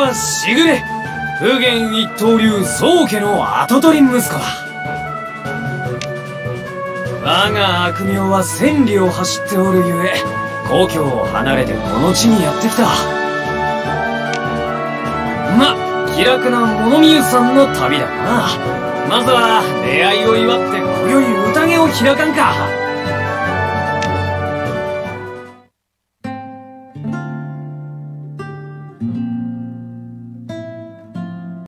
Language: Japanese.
はしぐれ、普賢一刀流宗家の跡取り息子だ。我が悪名は千里を走っておるゆえ、故郷を離れてこの地にやってきた。ま、気楽な物見湯さんの旅だな。まずは出会いを祝って今宵宴を開かんか。